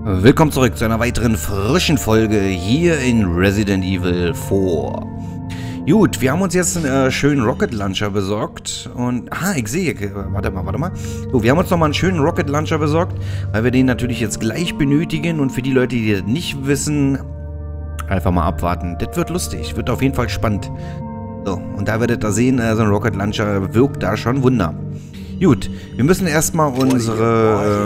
Willkommen zurück zu einer weiteren frischen Folge hier in Resident Evil 4. Gut, wir haben uns jetzt einen schönen Rocket Launcher besorgt und... ich sehe... Warte mal. So, wir haben uns nochmal einen schönen Rocket Launcher besorgt, weil wir den natürlich jetzt gleich benötigen und für die Leute, die das nicht wissen, einfach mal abwarten. Das wird lustig, wird auf jeden Fall spannend. So, und da werdet ihr sehen, so ein Rocket Launcher wirkt da schon Wunder. Gut, wir müssen erstmal unsere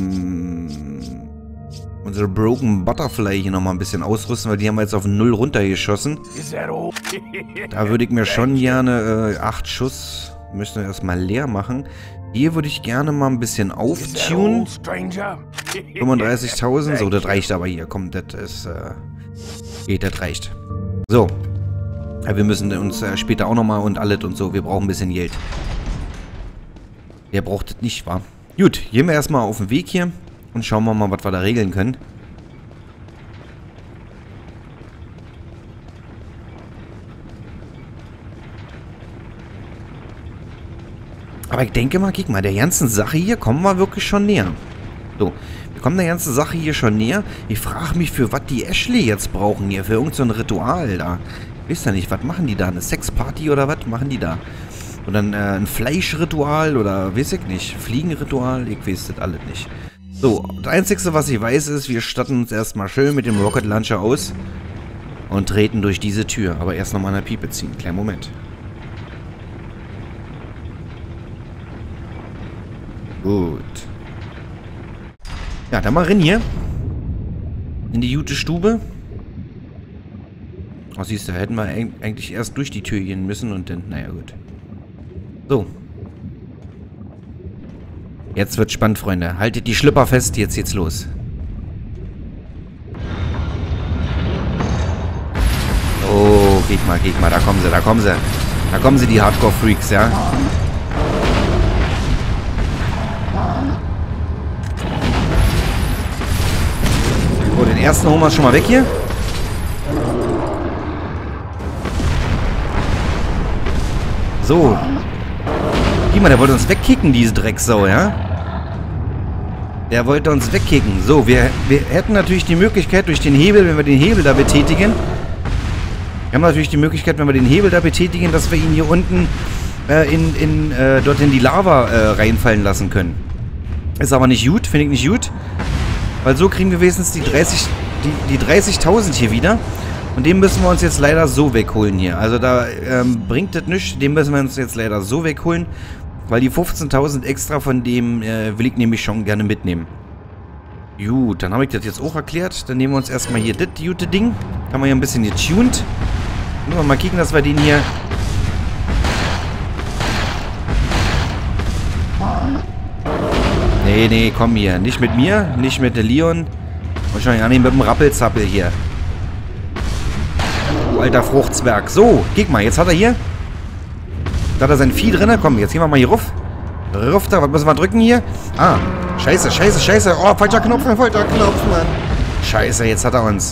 Broken Butterfly hier nochmal ein bisschen ausrüsten, weil die haben wir jetzt auf 0 runtergeschossen. Da würde ich mir schon gerne 8 Schuss, müssen wir erstmal leer machen. Hier würde ich gerne mal ein bisschen auftunen. 35.000, so, das reicht aber hier. Komm, das ist, das reicht. So. Ja, wir müssen uns später auch nochmal und alles und so, wir brauchen ein bisschen Geld. Der braucht das nicht, wa? Gut, gehen wir erstmal auf den Weg hier. Und schauen wir mal, was wir da regeln können. Aber ich denke mal, guck mal, der ganzen Sache hier kommen wir wirklich schon näher. So, wir kommen der ganzen Sache hier schon näher. Ich frage mich, für was die Ashley jetzt brauchen hier. Für irgend so ein Ritual da. Ich weiß ja nicht, was machen die da? Eine Sexparty oder was machen die da? Oder ein Fleischritual oder weiß ich nicht. Fliegenritual? Ich weiß das alles nicht. So, das Einzige, was ich weiß, ist, wir statten uns erstmal schön mit dem Rocket Launcher aus und treten durch diese Tür. Aber erst nochmal eine Piepe ziehen. Kleinen Moment. Gut. Ja, dann mal rein hier. In die gute Stube. Oh, siehst du, hätten wir eigentlich erst durch die Tür gehen müssen und dann, naja, gut. So. Jetzt wird spannend, Freunde. Haltet die Schlipper fest, jetzt geht's los. Oh, geht mal, da kommen sie. Da kommen sie, die Hardcore-Freaks, ja. So, den ersten holen wir schon mal weg hier. So. Guck mal, der wollte uns wegkicken, diese Drecksau, ja? Der wollte uns wegkicken. So, wir hätten natürlich die Möglichkeit durch den Hebel, wenn wir den Hebel da betätigen. Wir haben natürlich die Möglichkeit, wenn wir den Hebel da betätigen, dass wir ihn hier unten dort in die Lava reinfallen lassen können. Ist aber nicht gut, finde ich nicht gut. Weil so kriegen wir wenigstens die 30.000 hier wieder. Und den müssen wir uns jetzt leider so wegholen hier. Also da bringt das nichts. Den müssen wir uns jetzt leider so wegholen. Weil die 15.000 extra von dem will ich nämlich schon gerne mitnehmen. Gut, dann habe ich das jetzt auch erklärt. Dann nehmen wir uns erstmal hier das gute Ding. Haben wir hier ein bisschen getuned. Müssen wir mal kicken, dass wir den hier... Nee, komm hier. Nicht mit mir, nicht mit der Leon. Wahrscheinlich auch nicht mit dem Rappelzappel hier. Alter Fruchtzwerg. So, guck mal, jetzt hat er hier... Da hat er sein Vieh drin. Komm, jetzt gehen wir mal hier ruf. Ruf da, was müssen wir drücken hier? Ah, scheiße. Oh, falscher Knopf, Mann. Scheiße, jetzt hat er uns.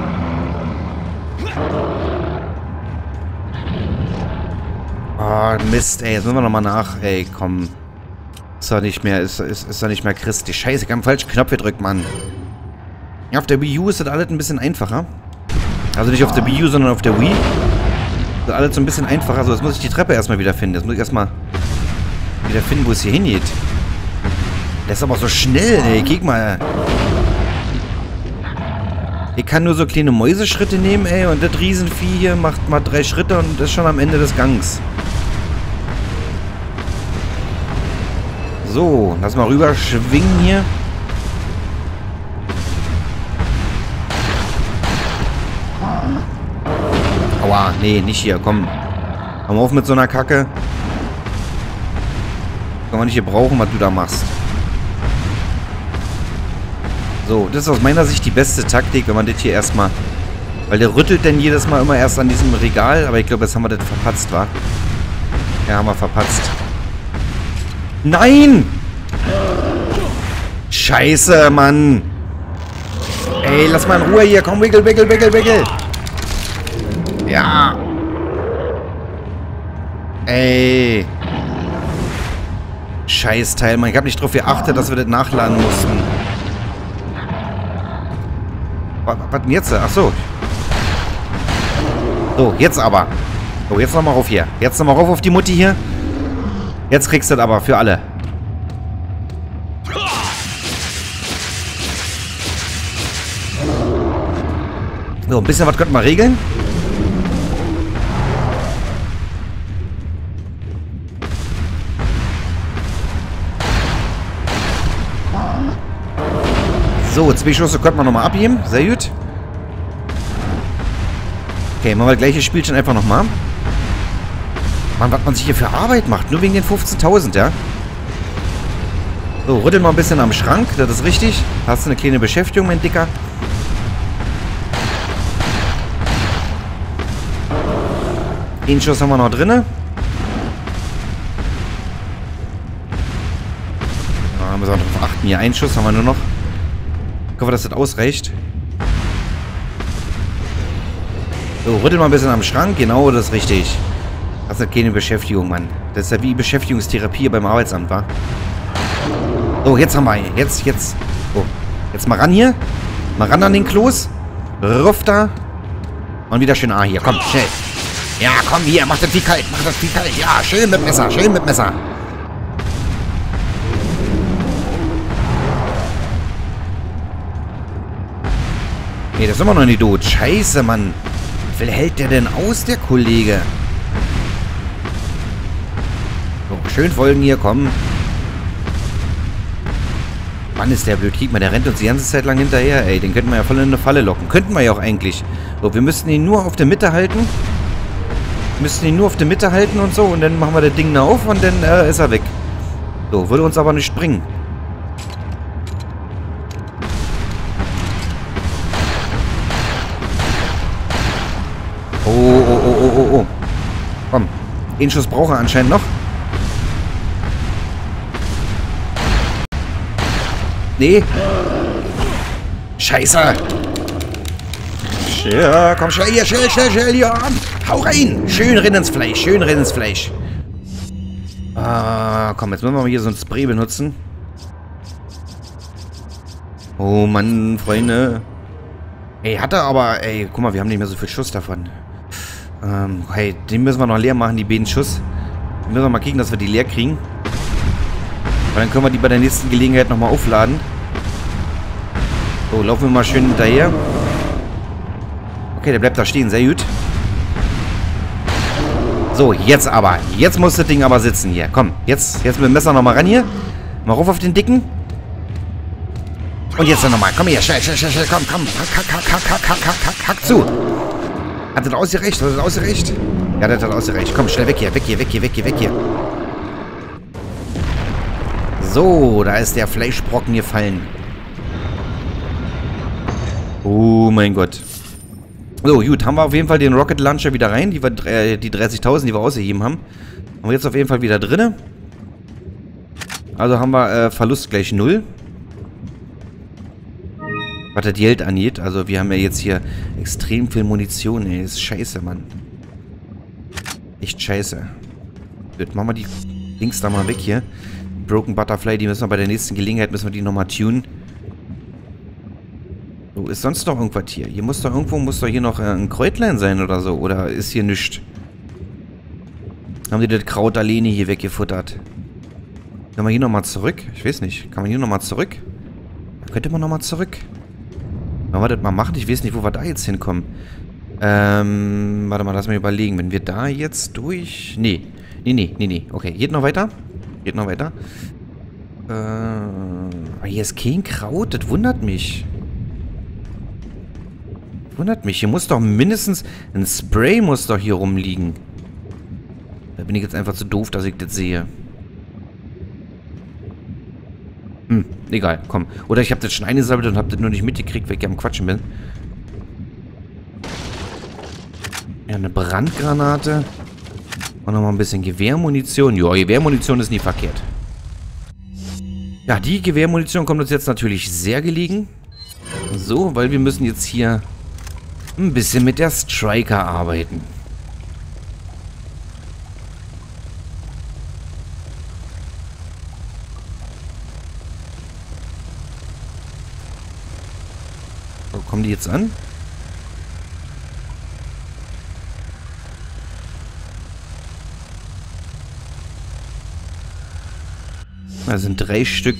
Oh, Mist, ey. Jetzt müssen wir nochmal nach. Ey, komm. Ist doch nicht mehr, ist doch nicht mehr christlich. Scheiße, ich habe den falschen Knopf gedrückt, Mann. Ja, auf der Wii U ist das alles ein bisschen einfacher. Also nicht auf der Wii U, sondern auf der Wii. Das ist alles so ein bisschen einfacher. So, jetzt muss ich die Treppe erstmal wieder finden. Jetzt muss ich erstmal wieder finden, wo es hier hingeht. Der ist aber so schnell, ey. Guck mal. Ich kann nur so kleine Mäuseschritte nehmen, ey. Und das Riesenvieh hier macht mal 3 Schritte und ist schon am Ende des Gangs. So, lass mal rüber schwingen hier. Aua, nee, nicht hier, komm. Komm auf mit so einer Kacke. Kann man nicht hier brauchen, was du da machst. So, das ist aus meiner Sicht die beste Taktik, wenn man das hier erstmal... Weil der rüttelt denn jedes Mal immer erst an diesem Regal, aber ich glaube, jetzt haben wir das verpatzt, wa? Ja, haben wir verpatzt. Nein! Scheiße, Mann! Ey, lass mal in Ruhe hier, komm, wickel! Ja! Ey! Scheiß Teil, Mann. Ich habe nicht drauf geachtet, dass wir das nachladen mussten. Was denn jetzt? Ach so. So, jetzt aber. So, jetzt nochmal rauf hier. Jetzt nochmal rauf auf die Mutti hier. Jetzt kriegst du das aber für alle. So, ein bisschen was könnten wir regeln. So, 2 Schuss könnten wir nochmal abheben. Sehr gut. Okay, machen wir das gleiche Spielchen einfach nochmal. Mann, was man sich hier für Arbeit macht. Nur wegen den 15.000, ja? So, rüttel mal ein bisschen am Schrank. Das ist richtig. Hast du eine kleine Beschäftigung, mein Dicker? Den Schuss haben wir noch drin. Da müssen wir drauf achten. Hier, einen Schuss haben wir nur noch. Ich hoffe, dass das ausreicht. So, rüttel mal ein bisschen am Schrank. Genau, das ist richtig. Das ist keine Beschäftigung, Mann. Das ist ja wie Beschäftigungstherapie beim Arbeitsamt, wa? So, jetzt haben wir ihn. Jetzt. So, jetzt mal ran hier. Mal ran an den Kloß. Ruff da. Und wieder schön hier. Komm, schnell. Ja, komm hier. Mach das wie kalt. Ja, schön mit Messer. Nee, das ist immer noch nicht tot. Scheiße, Mann. Wie viel hält der denn aus, der Kollege? So, schön folgen hier, komm. Mann, ist der blöd. Kick mal, der rennt uns die ganze Zeit lang hinterher, ey. Den könnten wir ja voll in eine Falle locken. Könnten wir ja auch eigentlich. So, wir müssten ihn nur auf der Mitte halten. Und so. Und dann machen wir das Ding da auf und dann ist er weg. So, würde uns aber nicht bringen. Oh. Komm. Den Schuss braucht er anscheinend noch. Nee. Scheiße. Ja, komm schnell hier, schnell hier an. Hau rein. Schön rein ins Fleisch. Komm, jetzt müssen wir mal hier so ein Spray benutzen. Oh Mann, Freunde. Ey, hat er aber, ey, guck mal, wir haben nicht mehr so viel Schuss davon. Hey, den müssen wir noch leer machen, die beiden Schuss. Den müssen wir mal kicken, dass wir die leer kriegen. Weil dann können wir die bei der nächsten Gelegenheit nochmal aufladen. So, laufen wir mal schön hinterher. Okay, der bleibt da stehen, sehr gut. So, jetzt aber. Jetzt muss das Ding aber sitzen hier. Komm, jetzt mit dem Messer nochmal ran hier. Mal rauf auf den Dicken. Und jetzt dann nochmal. Komm hier, schnell, komm. Hack zu. Hat das ausgereicht? Ja, das hat ausgereicht. Komm, schnell weg hier. So, da ist der Fleischbrocken gefallen. Oh mein Gott. So, gut, haben wir auf jeden Fall den Rocket Launcher wieder rein. Die 30.000, die wir ausgegeben haben. Haben wir jetzt auf jeden Fall wieder drin. Also haben wir Verlust gleich 0. Was das Geld angeht. Also wir haben ja jetzt hier extrem viel Munition. Ey, das ist scheiße, Mann. Echt scheiße. Gut, machen wir die Dings da mal weg hier. Broken Butterfly, die müssen wir bei der nächsten Gelegenheit, müssen wir die nochmal tunen. So, ist sonst noch irgendwas hier? Hier muss doch hier noch ein Kräutlein sein oder so. Oder ist hier nichts? Haben die das Kraut alleine hier weggefuttert? Können wir hier nochmal zurück? Ich weiß nicht. Kann man hier nochmal zurück? Könnte man nochmal zurück? Wollen wir das mal machen? Ich weiß nicht, wo wir da jetzt hinkommen. Warte mal, lass mal überlegen. Wenn wir da jetzt durch... Nee. Okay, geht noch weiter? Aber hier ist kein Kraut. Das wundert mich. Hier muss doch mindestens... Ein Spray muss doch hier rumliegen. Da bin ich jetzt einfach zu doof, dass ich das sehe. Egal, komm. Oder ich habe das schon eingesammelt und habe das nur nicht mitgekriegt, weil ich am Quatschen bin. Ja, eine Brandgranate. Und nochmal ein bisschen Gewehrmunition. Ja, Gewehrmunition ist nie verkehrt. Ja, die Gewehrmunition kommt uns jetzt natürlich sehr gelegen. So, weil wir müssen jetzt hier ein bisschen mit der Striker arbeiten. Wo kommen die jetzt an? Da sind 3 Stück.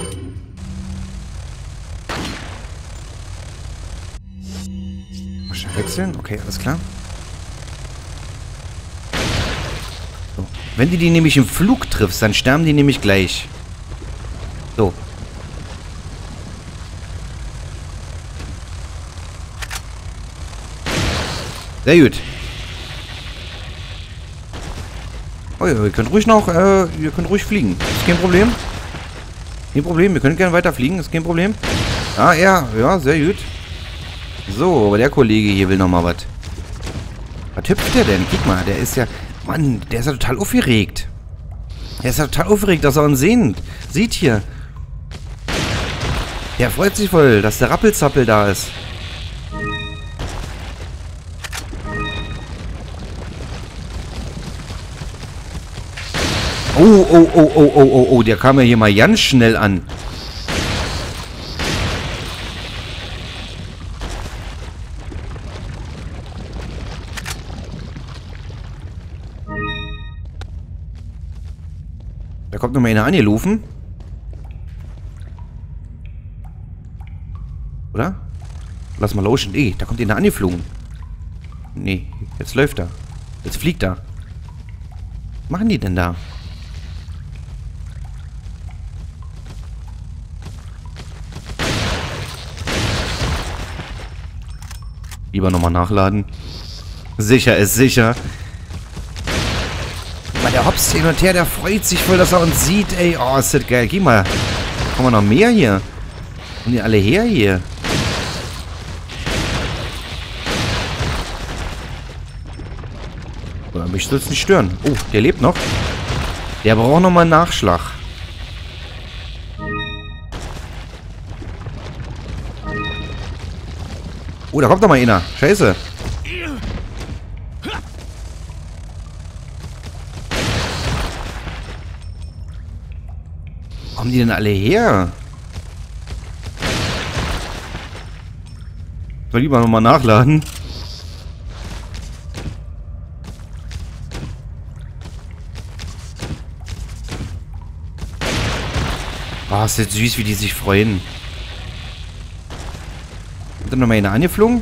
Mal wechseln. Okay, alles klar. So. Wenn du die nämlich im Flug triffst, dann sterben die nämlich gleich. So. Sehr gut. Oh ja, ihr könnt ruhig noch, ihr könnt ruhig fliegen. Ist kein Problem. Kein Problem, wir können gerne weiter fliegen, ist kein Problem. Ah, ja, sehr gut. So, aber der Kollege hier will noch mal was. Was hüpft der denn? Guck mal, der ist ja... Mann, der ist ja total aufgeregt. Der ist ja total aufgeregt, dass er uns sieht hier. Der freut sich voll, dass der Rappelzappel da ist. Oh, der kam ja hier mal ganz schnell an. Da kommt noch mal einer angelaufen. Oder? Lass mal lauschen. Da kommt einer angeflogen. Nee, jetzt läuft er. Jetzt fliegt er. Was machen die denn da? Lieber nochmal nachladen. Sicher ist sicher. Weil der hopst hin und her, der freut sich voll, dass er uns sieht, ey. Oh, ist das geil. Geh mal. Kommen wir noch mehr hier? Kommen die alle her hier? Oder mich soll es nicht stören. Oh, der lebt noch. Der braucht nochmal einen Nachschlag. Oh, da kommt doch mal einer. Scheiße. Wo kommen die denn alle her? Soll lieber nochmal nachladen. Oh, ist jetzt süß, wie die sich freuen. Kommt dann nochmal einer angeflogen?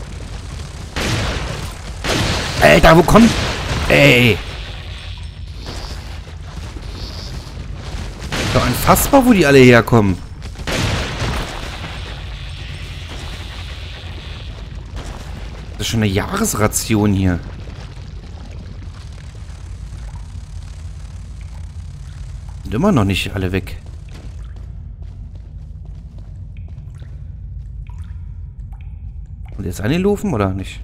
Alter, wo kommt... Ey! Doch unfassbar, wo die alle herkommen. Das ist schon eine Jahresration hier. Sind immer noch nicht alle weg. Und jetzt angelaufen oder nicht?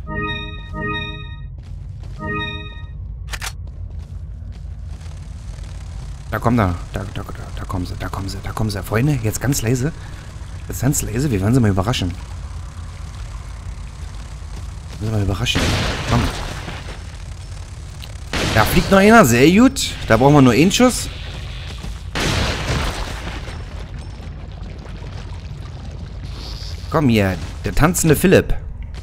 Da kommen da kommen sie. Freunde, jetzt ganz leise. Jetzt ganz leise, wir werden sie mal überraschen. Wir werden sie mal überraschen. Komm. Da fliegt noch einer, sehr gut. Da brauchen wir nur einen Schuss. Komm hier, der tanzende Philipp.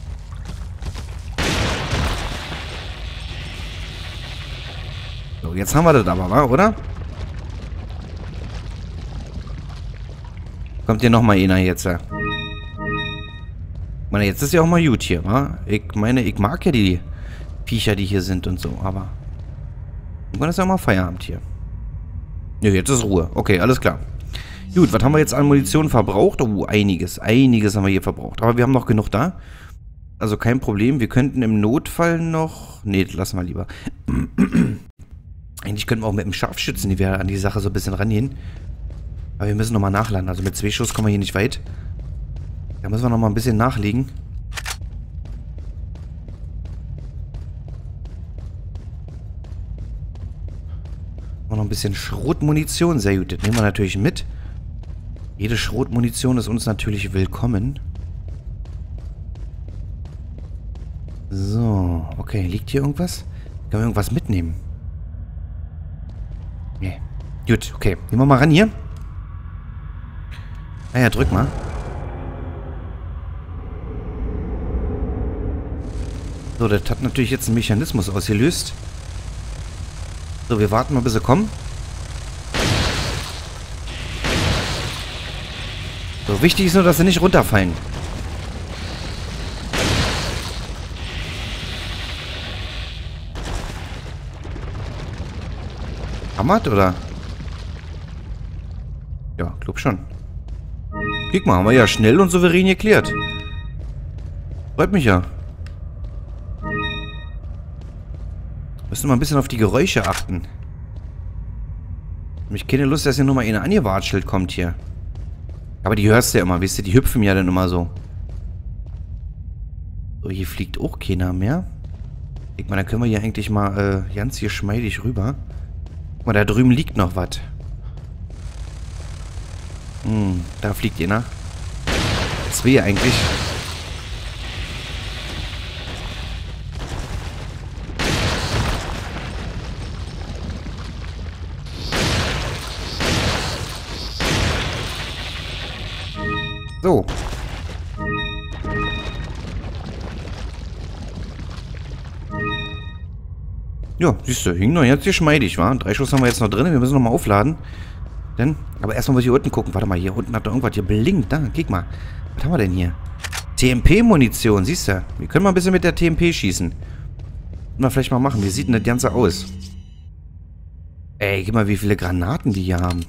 So, jetzt haben wir das aber, oder? Kommt hier nochmal einer jetzt, ja? Ich meine, jetzt ist ja auch mal gut hier, wa? Ich meine, ich mag ja die Viecher, die hier sind und so, aber... Irgendwann ist ja auch mal Feierabend hier. Ja, jetzt ist Ruhe. Okay, alles klar. Gut, was haben wir jetzt an Munition verbraucht? Oh, einiges. Einiges haben wir hier verbraucht. Aber wir haben noch genug da. Also kein Problem. Wir könnten im Notfall noch... Nee, das lassen wir lieber. Eigentlich könnten wir auch mit dem Scharfschützengewehr an die Sache so ein bisschen rangehen. Aber wir müssen nochmal nachladen. Also mit 2 Schuss kommen wir hier nicht weit. Da müssen wir nochmal ein bisschen nachlegen. Noch ein bisschen Schrotmunition. Sehr gut. Das nehmen wir natürlich mit. Jede Schrotmunition ist uns natürlich willkommen. So. Okay. Liegt hier irgendwas? Können wir irgendwas mitnehmen? Nee. Gut. Okay. Nehmen wir mal ran hier. Ah ja, drück mal. So, das hat natürlich jetzt einen Mechanismus ausgelöst. So, wir warten mal, bis sie kommen. So, wichtig ist nur, dass sie nicht runterfallen. Hammert, oder? Ja, glaub schon. Guck mal, haben wir ja schnell und souverän geklärt. Freut mich ja. Müssen wir mal ein bisschen auf die Geräusche achten. Hab ich keine Lust, dass hier nochmal eine angewatschelt kommt hier. Aber die hörst du ja immer, wisst ihr, die hüpfen ja dann immer so. So, hier fliegt auch keiner mehr. Ich meine, dann können wir hier eigentlich mal ganz hier geschmeidig rüber. Guck mal, da drüben liegt noch was. Da fliegt einer. Zwei eigentlich. So. Ja, siehst du, hing noch jetzt geschmeidig, wa? 3 Schuss haben wir jetzt noch drin. Wir müssen noch mal aufladen. Denn, aber erstmal muss ich hier unten gucken. Warte mal, hier unten hat doch irgendwas hier blinkt. Da, guck mal. Was haben wir denn hier? TMP-Munition, siehst du? Wir können mal ein bisschen mit der TMP schießen. Können wir vielleicht mal machen. Wie sieht denn das Ganze aus? Ey, guck mal, wie viele Granaten die hier haben.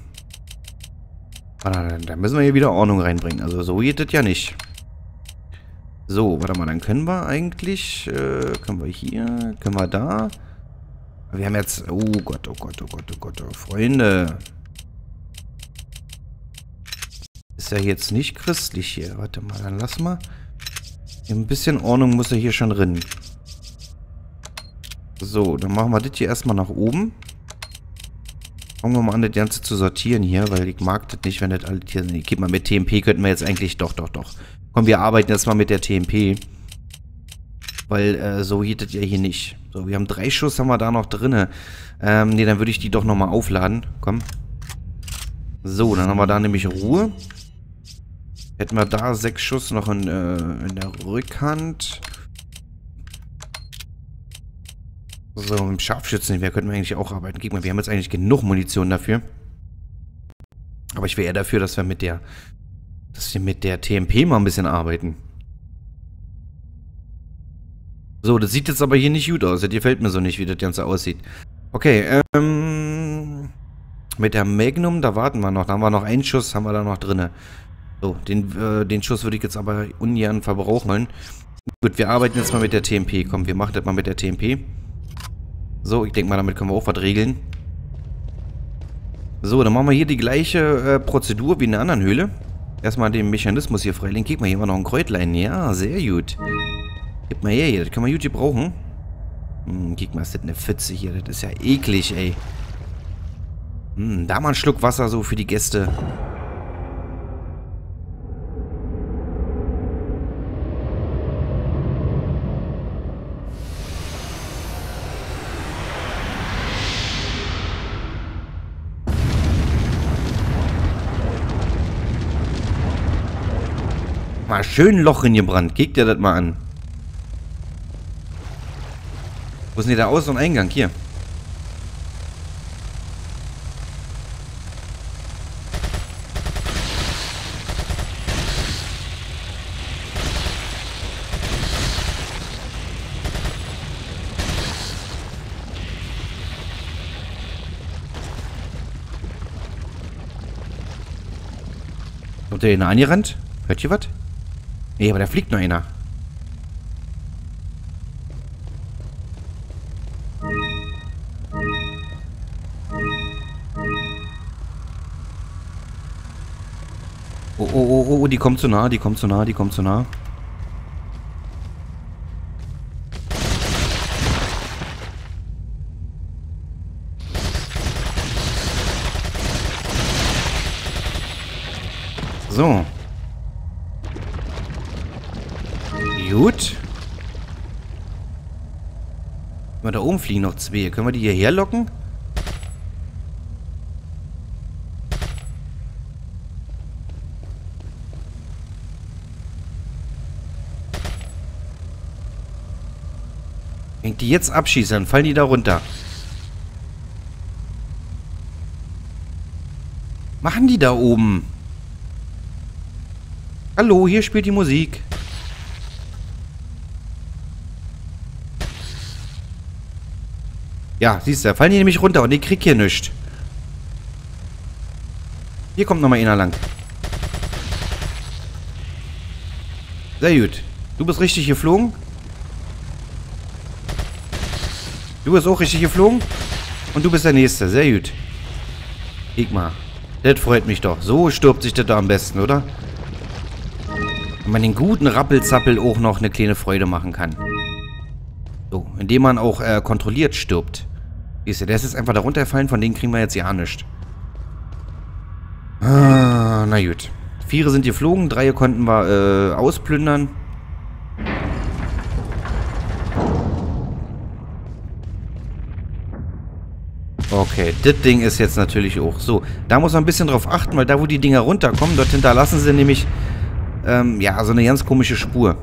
Da müssen wir hier wieder Ordnung reinbringen. Also so geht das ja nicht. So, warte mal, dann können wir eigentlich... können wir hier, können wir da... Wir haben jetzt... Oh Gott, oh Gott, oh Gott, oh Gott, oh Freunde. Ist ja jetzt nicht christlich hier. Warte mal, dann lass mal. Ein bisschen Ordnung muss ja hier schon drin. So, dann machen wir das hier erstmal nach oben. Fangen wir mal an, das Ganze zu sortieren hier, weil ich mag das nicht, wenn das alles hier... Nee, gib mal, mit TMP könnten wir jetzt eigentlich... Doch. Komm, wir arbeiten jetzt mal mit der TMP. Weil, so geht das ja hier nicht. So, wir haben 3 Schuss, haben wir da noch drin. Ne, dann würde ich die doch nochmal aufladen. Komm. So, dann haben wir da nämlich Ruhe. Hätten wir da 6 Schuss noch in der Rückhand. So, mit dem Scharfschützengewehr könnten wir eigentlich auch arbeiten. Guck mal, wir haben jetzt eigentlich genug Munition dafür. Aber ich wäre eher dafür, dass wir mit der TMP mal ein bisschen arbeiten. So, das sieht jetzt aber hier nicht gut aus. Das gefällt mir so nicht, wie das Ganze aussieht. Okay, mit der Magnum, da warten wir noch. Da haben wir noch einen Schuss, haben wir da noch drin. So, den Schuss würde ich jetzt aber ungern verbrauchen. Gut, wir arbeiten jetzt mal mit der TMP. Komm, wir machen das mal mit der TMP. So, ich denke mal, damit können wir auch was regeln. So, dann machen wir hier die gleiche Prozedur wie in der anderen Höhle. Erstmal den Mechanismus hier freilegen. Guck mal, hier haben wir noch ein Kräutlein. Ja, sehr gut. Gib mal her hier, das kann man gut gebrauchen. Guck mal, ist das eine Pfütze hier. Das ist ja eklig, ey. Da mal einen Schluck Wasser so für die Gäste. Mal schön ein Loch reingebrannt. Guck dir das mal an. Wo ist denn der Aus- und Eingang? Hier. Kommt der hier angerannt? Hört ihr was? Nee, aber da fliegt noch einer. Oh, die kommt zu nah, die kommt zu nah, die kommt zu nah. So. Gut. Da oben fliegen noch 2. Können wir die hierher locken? Wenn ich die jetzt abschieße, dann fallen die da runter. Machen die da oben? Hallo, hier spielt die Musik. Ja, siehst du, fallen die nämlich runter und ich krieg hier nichts. Hier kommt nochmal einer lang. Sehr gut. Du bist richtig geflogen. Du bist auch richtig geflogen. Und du bist der Nächste. Sehr gut. Guck mal. Das freut mich doch. So stirbt sich das da am besten, oder? Wenn man den guten Rappelzappel auch noch eine kleine Freude machen kann. So, indem man auch kontrolliert stirbt. Siehst du, der ist jetzt einfach da runtergefallen, von denen kriegen wir jetzt ja nichts. Ah, na gut. 4 sind geflogen, 3 konnten wir ausplündern. Okay, das Ding ist jetzt natürlich auch so. Da muss man ein bisschen drauf achten, weil da, wo die Dinger runterkommen, dort hinterlassen sie nämlich, ja, so eine ganz komische Spur.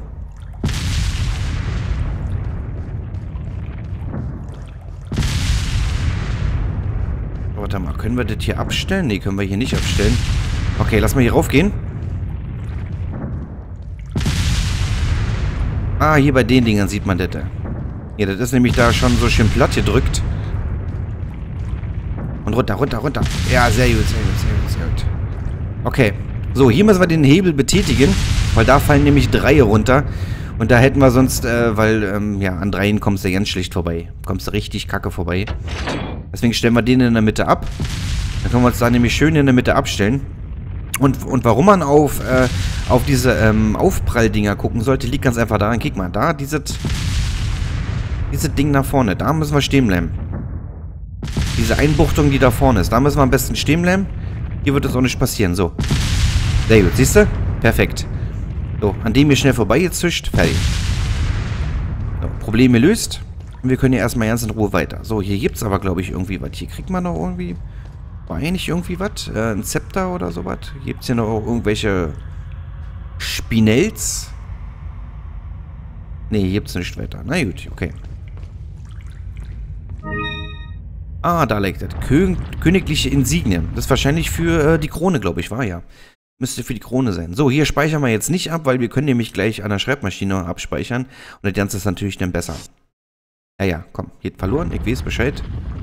Warte mal, können wir das hier abstellen? Ne, können wir hier nicht abstellen. Okay, lass mal hier raufgehen. Ah, hier bei den Dingern sieht man das. Ja, das ist nämlich da schon so schön platt gedrückt. Und runter, runter, runter. Ja, sehr gut, sehr gut, sehr gut, sehr gut. Okay. So, hier müssen wir den Hebel betätigen, weil da fallen nämlich 3 runter. Und da hätten wir sonst, ja, an 3 kommst du ganz schlecht vorbei. Kommst du richtig kacke vorbei. Deswegen stellen wir den in der Mitte ab. Dann können wir uns da nämlich schön in der Mitte abstellen. Und warum man auf diese Aufpralldinger gucken sollte, liegt ganz einfach daran. Guck mal, da, dieses Ding nach vorne, da müssen wir stehen bleiben. Diese Einbuchtung, die da vorne ist, da müssen wir am besten stehen bleiben. Hier wird das auch nicht passieren. So. Sehr gut, siehst du? Perfekt. So, an dem hier schnell vorbei gezischt. Fertig. So, Problem gelöst. Und wir können hier erstmal ganz in Ruhe weiter. So, hier gibt es aber, glaube ich, irgendwie was. Hier kriegt man noch irgendwie... War eigentlich irgendwie was? Ein Zepter oder sowas? Gibt es hier noch irgendwelche Spinells? Nee, hier gibt es nicht weiter. Na gut, okay. Ah, da liegt das. Königliche Insigne. Das ist wahrscheinlich für die Krone, glaube ich, war ja. Müsste für die Krone sein. So, hier speichern wir jetzt nicht ab, weil wir können nämlich gleich an der Schreibmaschine abspeichern. Und das Ganze ist natürlich dann besser. Ja, ja, komm. Geht verloren. Ich weiß Bescheid.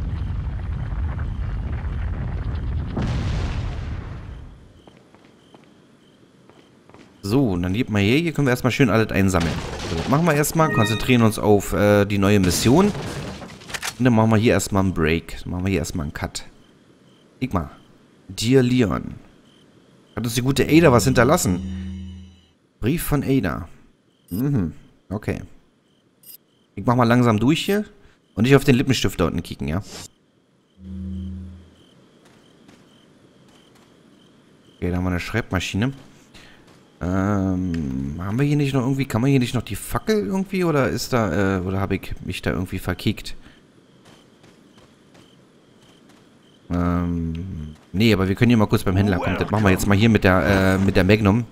So, und dann geht mal hier. Hier können wir erstmal schön alles einsammeln. So, machen wir erstmal. Konzentrieren uns auf die neue Mission. Und dann machen wir hier erstmal einen Break. Dann machen wir hier erstmal einen Cut. Guck mal. Dear Leon. Hat uns die gute Ada was hinterlassen? Brief von Ada. Mhm. Okay. Ich mach mal langsam durch hier. Und nicht auf den Lippenstift da unten kicken, ja? Okay, da haben wir eine Schreibmaschine. Haben wir hier nicht noch irgendwie... Kann man hier nicht noch die Fackel irgendwie? Oder ist da... oder habe ich mich da irgendwie verkickt? Nee, aber wir können hier mal kurz beim Händler kommen. Das machen wir jetzt mal hier mit der Magnum.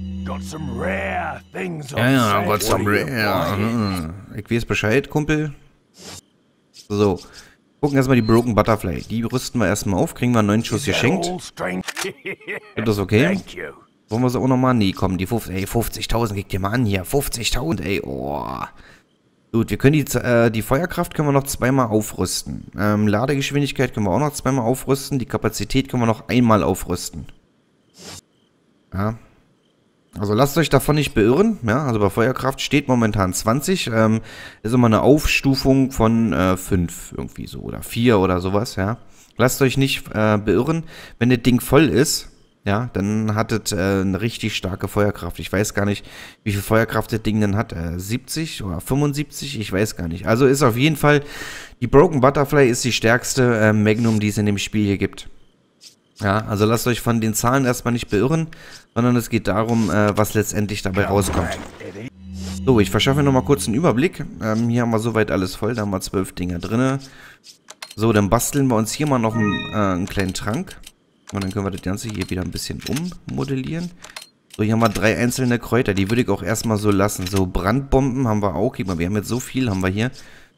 Ja, got some rare. Ich weiß Bescheid, Kumpel. So. Gucken erstmal die Broken Butterfly. Die rüsten wir erstmal auf. Kriegen wir einen 9 Schuss geschenkt. Ist das okay? Wollen wir sie auch nochmal? Nee, komm, die 50.000 kriegt ihr mal an hier. 50.000, ey, oh. Gut, wir können die Feuerkraft können wir noch zweimal aufrüsten. Ladegeschwindigkeit können wir auch noch zweimal aufrüsten. Die Kapazität können wir noch einmal aufrüsten. Ja. Also lasst euch davon nicht beirren. Ja, also bei Feuerkraft steht momentan 20. Ist immer eine Aufstufung von 5 irgendwie so. Oder 4 oder sowas, ja. Lasst euch nicht beirren. Wenn das Ding voll ist, ja, dann hat es eine richtig starke Feuerkraft. Ich weiß gar nicht, wie viel Feuerkraft das Ding dann hat. 70 oder 75? Ich weiß gar nicht. Also ist auf jeden Fall, die Broken Butterfly ist die stärkste Magnum, die es in dem Spiel hier gibt. Ja, also lasst euch von den Zahlen erstmal nicht beirren, sondern es geht darum, was letztendlich dabei rauskommt. So, ich verschaffe mir nochmal kurz einen Überblick. Hier haben wir soweit alles voll, da haben wir 12 Dinger drin. So, dann basteln wir uns hier mal noch einen kleinen Trank. Und dann können wir das Ganze hier wieder ein bisschen ummodellieren. So, hier haben wir 3 einzelne Kräuter. Die würde ich auch erstmal so lassen. So, Brandbomben haben wir auch. Guck mal, wir haben jetzt so viel, haben wir hier.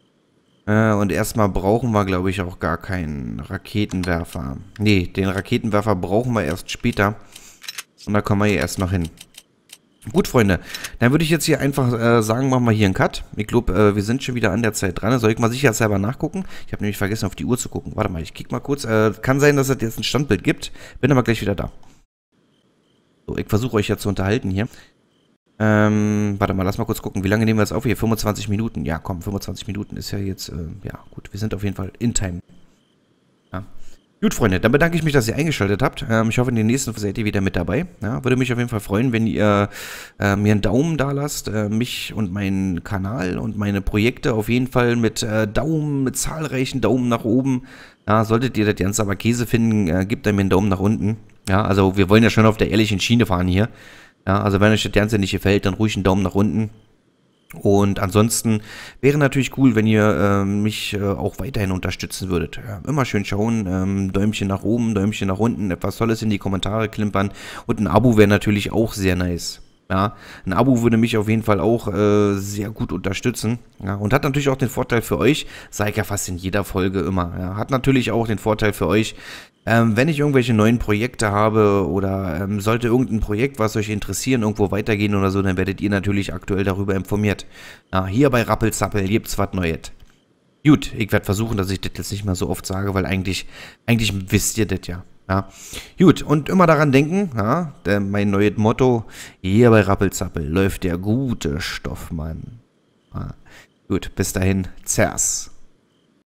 Und erstmal brauchen wir, glaube ich, auch gar keinen Raketenwerfer. Nee, den Raketenwerfer brauchen wir erst später. Und da kommen wir hier erst noch hin. Gut, Freunde, dann würde ich jetzt hier einfach sagen, machen wir hier einen Cut. Ich glaube, wir sind schon wieder an der Zeit dran. Soll ich mal sicherheitshalber nachgucken? Ich habe nämlich vergessen, auf die Uhr zu gucken. Warte mal, ich kicke mal kurz. Kann sein, dass es jetzt ein Standbild gibt. Bin aber gleich wieder da. So, ich versuche euch jetzt zu unterhalten hier. Warte mal, lass mal kurz gucken. Wie lange nehmen wir jetzt auf hier? 25 Minuten. Ja, komm, 25 Minuten ist ja jetzt, ja, gut. Wir sind auf jeden Fall in Time. Ja. Gut, Freunde, dann bedanke ich mich, dass ihr eingeschaltet habt. Ich hoffe, in den nächsten seid ihr wieder mit dabei. Ja, würde mich auf jeden Fall freuen, wenn ihr mir einen Daumen da lasst. Mich und meinen Kanal und meine Projekte auf jeden Fall mit Daumen, mit zahlreichen Daumen nach oben. Ja, solltet ihr das Ganze aber Käse finden, gebt mir einen Daumen nach unten. Ja, also wir wollen ja schon auf der ehrlichen Schiene fahren hier. Ja, also wenn euch das Ganze nicht gefällt, dann ruhig einen Daumen nach unten. Und ansonsten wäre natürlich cool, wenn ihr mich auch weiterhin unterstützen würdet. Ja, immer schön schauen, Däumchen nach oben, Däumchen nach unten, etwas Tolles in die Kommentare klimpern. Und ein Abo wäre natürlich auch sehr nice. Ja, ein Abo würde mich auf jeden Fall auch sehr gut unterstützen. Ja, und hat natürlich auch den Vorteil für euch, sage ich ja fast in jeder Folge immer. Ja, hat natürlich auch den Vorteil für euch, wenn ich irgendwelche neuen Projekte habe oder sollte irgendein Projekt, was euch interessieren, irgendwo weitergehen oder so, dann werdet ihr natürlich aktuell darüber informiert. Ja, hier bei Rappelzappel gibt's was Neues. Gut, ich werde versuchen, dass ich das jetzt nicht mehr so oft sage, weil eigentlich wisst ihr das ja. Ja. Gut, und immer daran denken, ja, mein neues Motto, hier bei Rappelzappel läuft der gute Stoff, Mann. Ja. Gut, bis dahin, Zers.